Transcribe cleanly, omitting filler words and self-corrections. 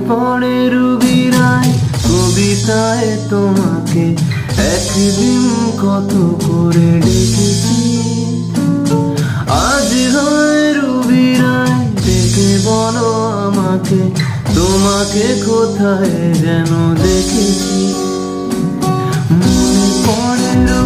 পড়ে রুবি রায় কবিতায় তোমাকে একদিন কত করে ডেকেছি। আজ হয় রুবি রায় ডেকে বলো আমাকে, তোমাকে কোথায় যেন দেখেছি। মনে পড়ে